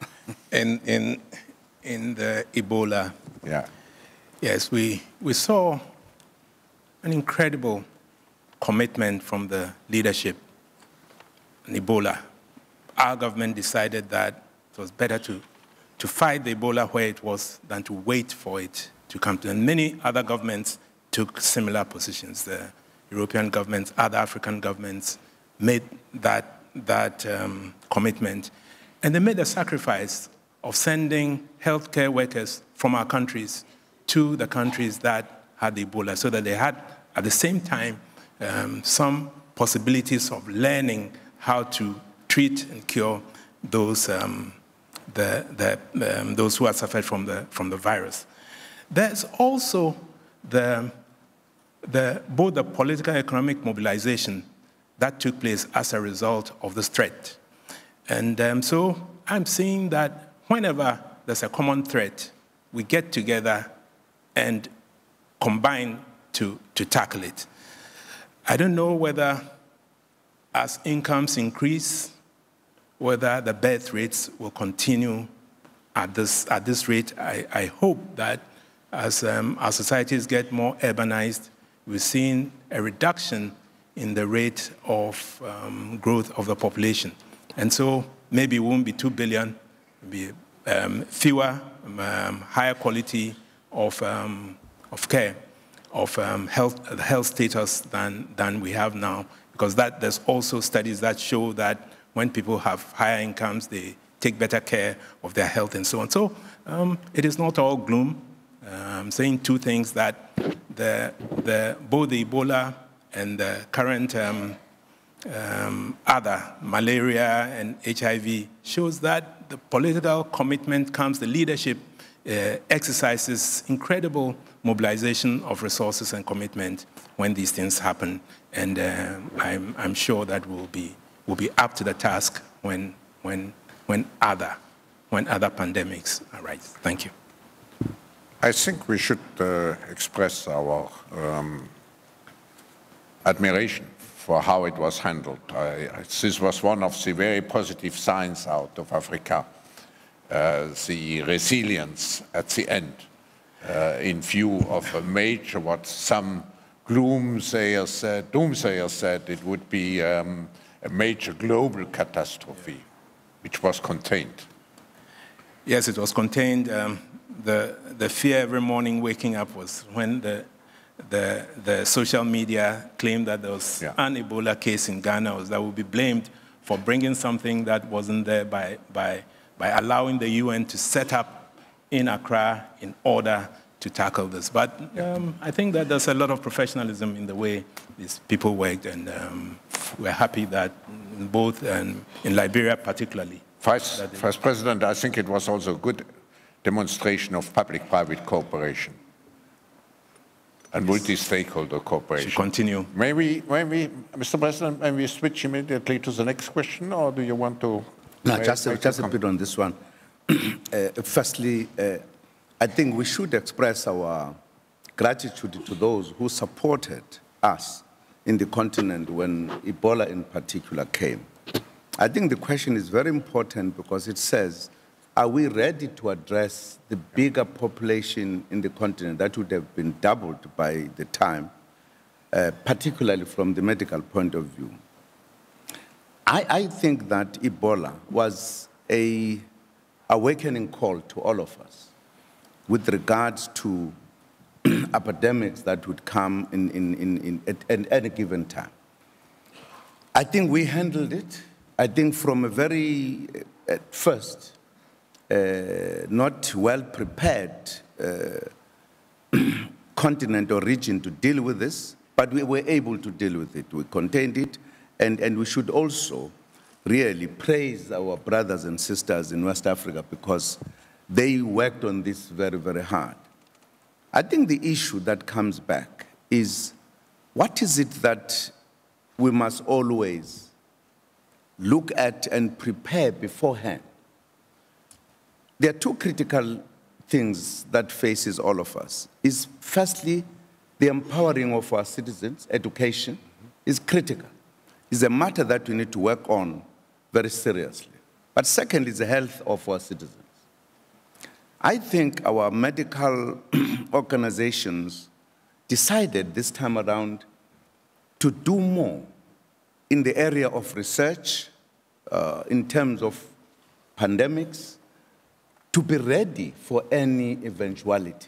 in the Ebola. Yeah. Yes, we saw an incredible commitment from the leadership in Ebola. Our government decided that it was better to fight the Ebola where it was than to wait for it to come to. And many other governments took similar positions. The European governments, other African governments made that commitment. And they made a sacrifice of sending healthcare workers from our countries to the countries that had Ebola, so that they had, at the same time, some possibilities of learning how to treat and cure those those who have suffered from the virus. There's also both the political and economic mobilization that took place as a result of this threat. And so I'm seeing that whenever there's a common threat, we get together and combine to tackle it. I don't know whether as incomes increase, whether the birth rates will continue at this rate. I hope that as our societies get more urbanized, we're seeing a reduction in the rate of growth of the population. And so maybe it won't be 2 billion, it'll be fewer, higher quality of care, of health status than we have now. Because there's also studies that show that when people have higher incomes, they take better care of their health and so on. So it is not all gloom. I'm saying two things, that both the Ebola and the current other, malaria and HIV, shows that the political commitment comes, the leadership exercises incredible mobilization of resources and commitment when these things happen. And I'm sure that we'll be up to the task when other pandemics arise. Thank you. I think we should express our admiration for how it was handled. This was one of the very positive signs out of Africa, the resilience at the end, in view of a major, what some doomsayers said, it would be a major global catastrophe. which was contained. Yes, it was contained. The fear every morning waking up was when the social media claimed that there was an Ebola case in Ghana that would be blamed for bringing something that wasn't there by allowing the UN to set up in Accra in order to tackle this. But I think that there's a lot of professionalism in the way these people worked, and we're happy that both, in Liberia particularly. Vice President, I think it was also a good demonstration of public-private cooperation and multi-stakeholder cooperation. Should continue. May we, Mr. President, may we switch immediately to the next question, or do you want to? No, just a bit on this one. Firstly, I think we should express our gratitude to those who supported us in the continent when Ebola in particular came. I think the question is very important because it says, are we ready to address the bigger population in the continent that would have been doubled by the time, particularly from the medical point of view? I think that Ebola was an awakening call to all of us with regards to epidemics that would come at any given time. I think we handled it, I think from a very, at first, not well-prepared continent or region to deal with this, but we were able to deal with it. We contained it, and we should also really praise our brothers and sisters in West Africa because they worked on this very, very hard. I think the issue that comes back is, what is it that we must always look at and prepare beforehand? There are two critical things that faces all of us. Is firstly, the empowering of our citizens. Education is critical. It's a matter that we need to work on very seriously. But second is the health of our citizens. I think our medical organizations decided this time around to do more in the area of research, in terms of pandemics, to be ready for any eventuality.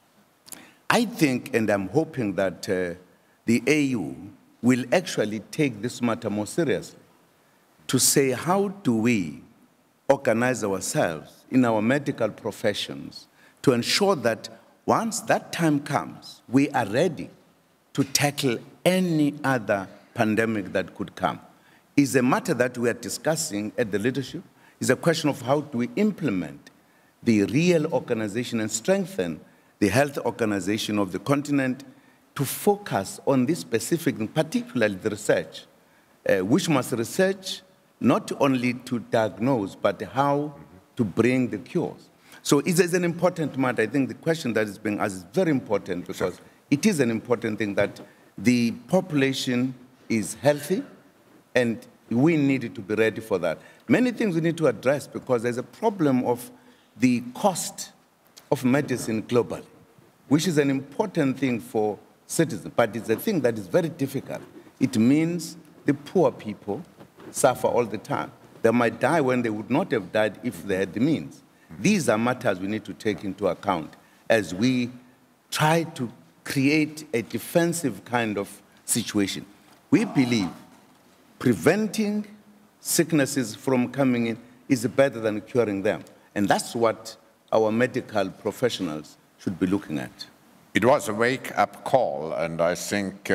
I think, and I'm hoping that the AU will actually take this matter more seriously, to say, how do we organize ourselves in our medical professions to ensure that once that time comes, we are ready to tackle any other pandemic that could come. It's a matter that we are discussing at the leadership. It's a question of how do we implement the real organization and strengthen the health organization of the continent to focus on this specific, particularly the research, which must research not only to diagnose, but how to bring the cures. So it is an important matter. I think the question that is being asked is very important because it is an important thing that the population is healthy and we need to be ready for that. Many things we need to address because there's a problem of the cost of medicine globally, which is an important thing for citizens, but it's a thing that is very difficult. It means the poor people suffer all the time. They might die when they would not have died if they had the means. These are matters we need to take into account as we try to create a defensive kind of situation. We believe preventing sicknesses from coming in is better than curing them. And that's what our medical professionals should be looking at. It was a wake-up call, and I think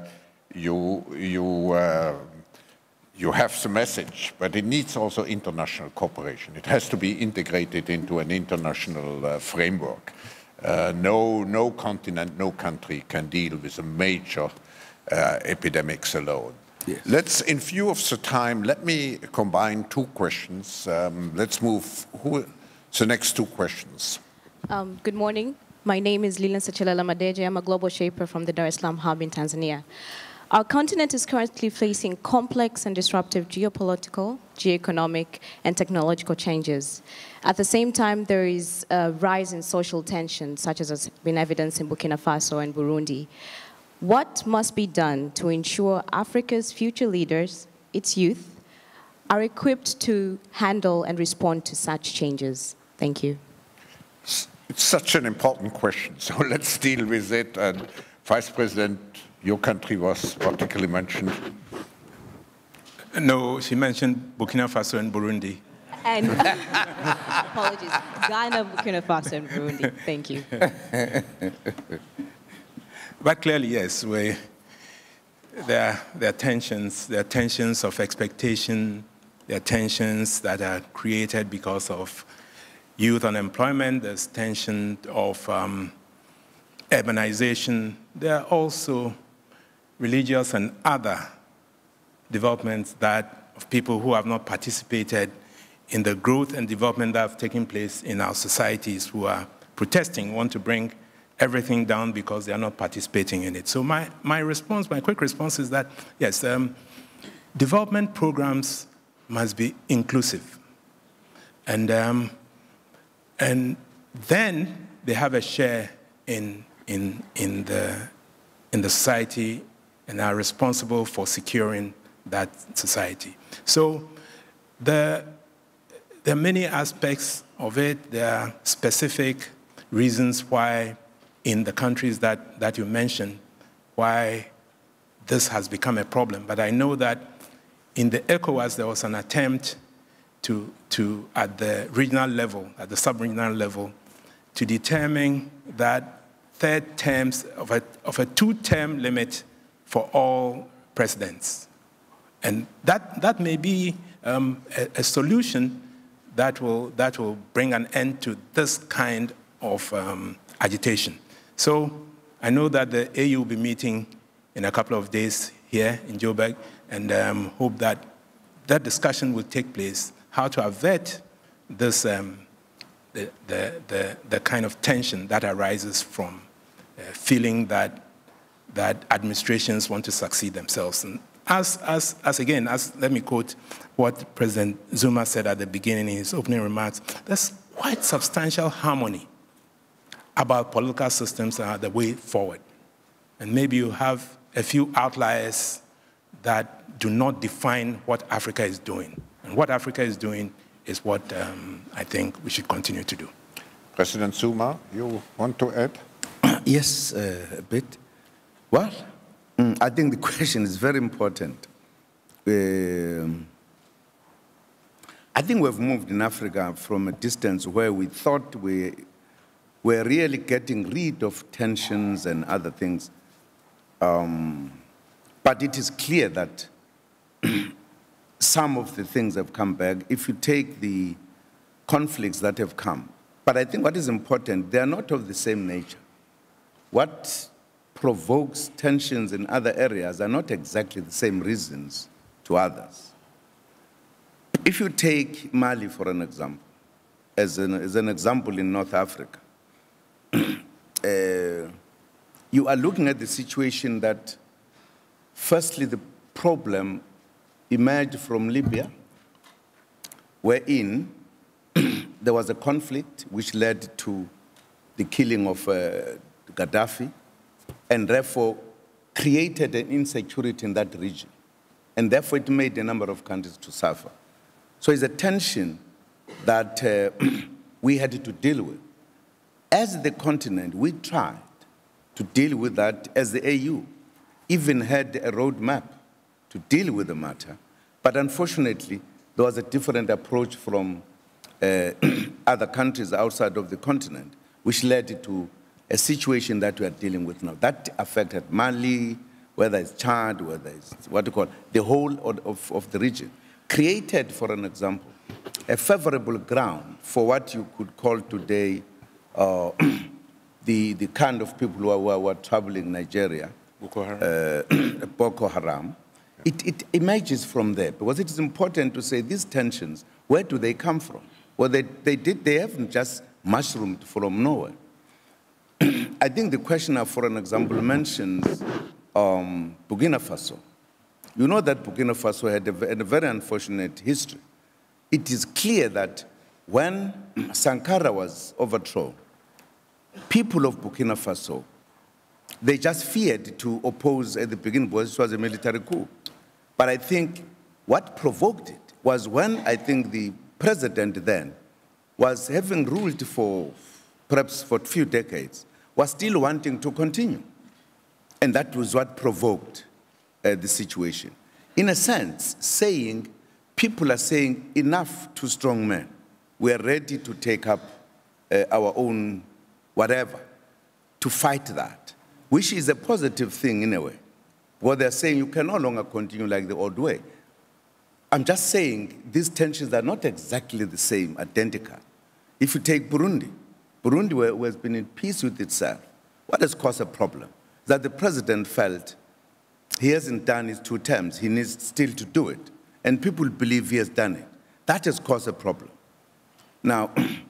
you have the message, but it needs also international cooperation. It has to be integrated into an international framework. No continent, no country can deal with a major epidemics alone. Yes. In view of the time, let me combine two questions. Let's move the next two questions. Good morning. My name is Lilian Sachelela Madeje. I'm a global shaper from the Dar es Salaam hub in Tanzania. Our continent is currently facing complex and disruptive geopolitical, geoeconomic, and technological changes. At the same time, there is a rise in social tension, such as has been evidenced in Burkina Faso and Burundi. What must be done to ensure Africa's future leaders, its youth, are equipped to handle and respond to such changes? Thank you. It's such an important question, so let's deal with it. And Vice President, your country was particularly mentioned. No, she mentioned Burkina Faso and Burundi. And apologies, Ghana, Burkina Faso, and Burundi. Thank you. But clearly, yes, there are tensions of expectation, there are tensions that are created because of youth unemployment, there's tension of urbanization. There are also religious and other developments of people who have not participated in the growth and development that have taken place in our societies, who are protesting, want to bring everything down because they are not participating in it. So my quick response is that, yes, development programs must be inclusive. And then they have a share in the society and are responsible for securing that society. So there are many aspects of it. There are specific reasons why in the countries that you mentioned, why this has become a problem. But I know that in the ECOWAS, there was an attempt to at the regional level, at the sub-regional level, to determine that third terms of a two-term limit for all presidents. And that may be a solution that will bring an end to this kind of agitation. So I know that the AU will be meeting in a couple of days here in Joburg, and hope that that discussion will take place, how to avert this, the kind of tension that arises from feeling that administrations want to succeed themselves. And let me quote what President Zuma said at the beginning in his opening remarks, there's quite substantial harmony about political systems and the way forward. And maybe you have a few outliers that do not define what Africa is doing. And what Africa is doing is what I think we should continue to do. President Zuma, you want to add? Yes, a bit. Well, I think the question is very important. I think we've moved in Africa from a distance where we thought we were really getting rid of tensions and other things. But it is clear that some of the things have come back. If you take the conflicts that have come, but I think what is important, they are not of the same nature. What provokes tensions in other areas are not exactly the same reasons to others. If you take Mali, for an example, as an example in North Africa, you are looking at the situation that, firstly, the problem emerged from Libya, wherein there was a conflict which led to the killing of Gaddafi, and therefore created an insecurity in that region. And therefore it made a number of countries to suffer. So it's a tension that we had to deal with. As the continent, we tried to deal with that as the AU, even had a roadmap to deal with the matter. But unfortunately, there was a different approach from other countries outside of the continent, which led to a situation that we are dealing with now. That affected Mali, whether it's Chad, whether it's what you call the whole of the region. Created, for an example, a favorable ground for what you could call today the kind of people who are troubling Nigeria, Boko Haram. It emerges from there, because it is important to say these tensions, where do they come from? Well, they haven't just mushroomed from nowhere. I think the questioner, for an example, mentions Burkina Faso. You know that Burkina Faso had a very unfortunate history. It is clear that when Sankara was overthrown, people of Burkina Faso, they just feared to oppose at the beginning, because it was a military coup. But I think what provoked it was when I think the president then was having ruled for perhaps for a few decades, was still wanting to continue. And that was what provoked the situation. In a sense, saying, people are saying, enough to strong men. We are ready to take up our own whatever, to fight that, which is a positive thing in a way. What they're saying, you can no longer continue like the old way. I'm just saying these tensions are not exactly the same, identical. If you take Burundi, Burundi has been in peace with itself. What has caused a problem? That the president felt he hasn't done his 2 terms, he needs still to do it. And people believe he has done it. That has caused a problem. Now,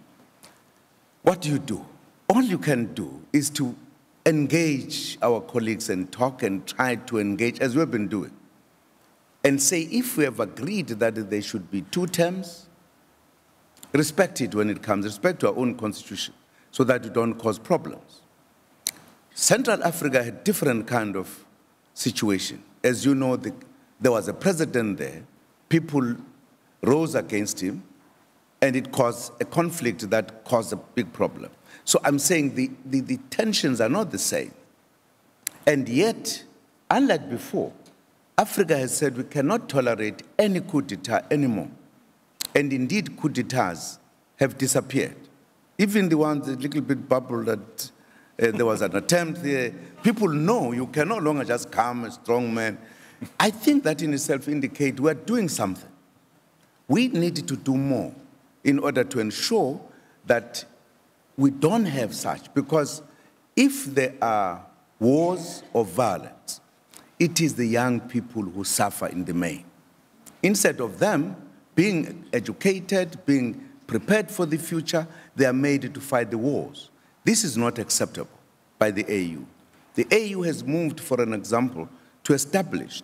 what do? All you can do is to engage our colleagues and talk and try to engage, as we've been doing, and say if we have agreed that there should be 2 terms, respect it when it comes, respect to our own constitution, so that we don't cause problems. Central Africa had different kind of situation. As you know, there was a president there, people rose against him, and it caused a conflict that caused a big problem. So I'm saying the tensions are not the same. And yet, unlike before, Africa has said we cannot tolerate any coup d'etat anymore. And indeed, coup d'etats have disappeared. Even the ones, a little bit bubble that there was an attempt there. People know you can no longer just come a strong man. I think that in itself indicates we're doing something. We need to do more in order to ensure that we don't have such, because if there are wars or violence, it is the young people who suffer in the main. Instead of them being educated, being prepared for the future, they are made to fight the wars. This is not acceptable by the AU. The AU has moved, for an example, to establish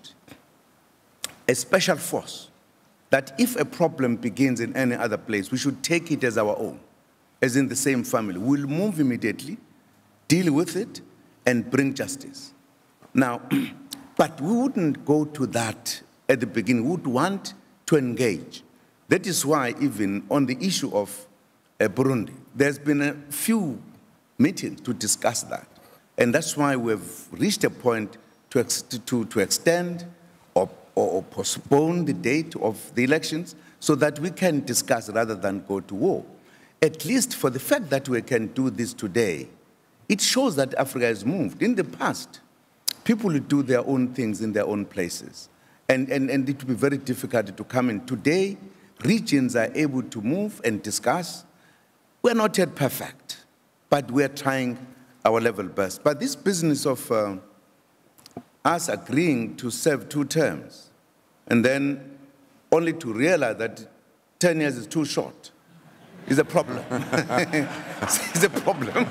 a special force that if a problem begins in any other place, we should take it as our own, as in the same family. We'll move immediately, deal with it, and bring justice. Now, but we wouldn't go to that at the beginning. We would want to engage. That is why even on the issue of Burundi, there's been a few meetings to discuss that. And that's why we've reached a point to extend or postpone the date of the elections so that we can discuss rather than go to war. At least for the fact that we can do this today, it shows that Africa has moved. In the past, people would do their own things in their own places. And it would be very difficult to come in. Today, regions are able to move and discuss. We're not yet perfect, but we're trying our level best. But this business of us agreeing to serve 2 terms, and then only to realize that 10 years is too short, is a problem. It's a problem.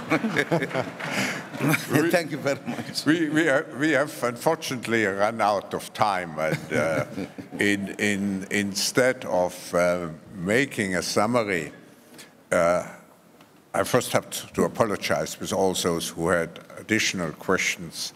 Thank you very much. We have unfortunately run out of time, and instead of making a summary, I first have to apologize with all those who had additional questions.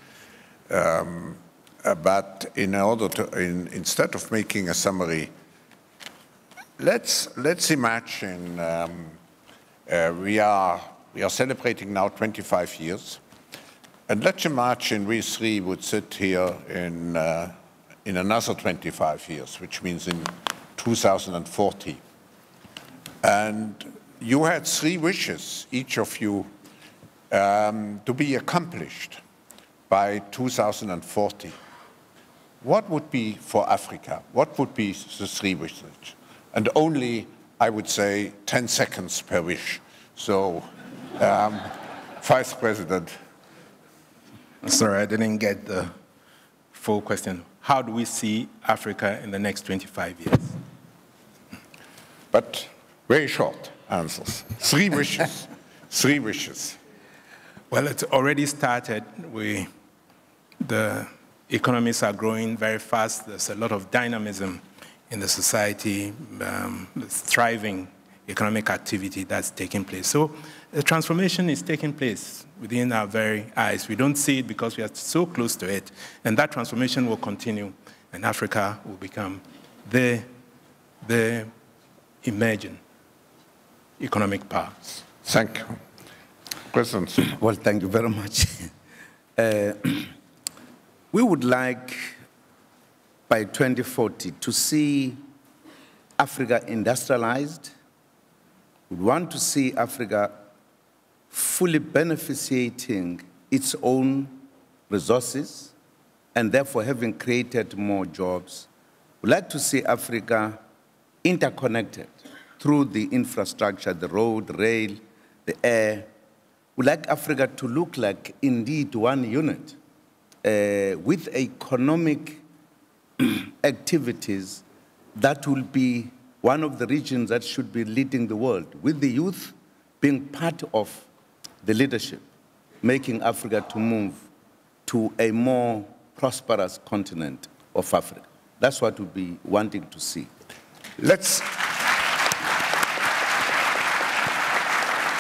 But in order to, instead of making a summary, let's imagine we are celebrating now 25 years, and let's imagine we 3 would sit here in another 25 years, which means in 2040, and you had 3 wishes, each of you, to be accomplished by 2040. What would be for Africa? What would be the 3 wishes? And only, I would say, 10 seconds per wish. So, Vice President. Sorry, I didn't get the full question. How do we see Africa in the next 25 years? But very short answers. 3 wishes. 3 wishes. Well, it's already started. The economies are growing very fast. There's a lot of dynamism in the society, thriving economic activity that's taking place. So the transformation is taking place within our very eyes. We don't see it because we are so close to it. And that transformation will continue, and Africa will become the the emerging economic powers. Thank you. Questions? Well, thank you very much. We would like, by 2040, to see Africa industrialized. We want to see Africa fully beneficiating its own resources and therefore having created more jobs. We'd like to see Africa interconnected through the infrastructure, the road, rail, the air. We'd like Africa to look like indeed one unit with economic activities that will be one of the regions that should be leading the world, with the youth being part of the leadership, making Africa to move to a more prosperous continent of Africa. That's what we'll be wanting to see. Let's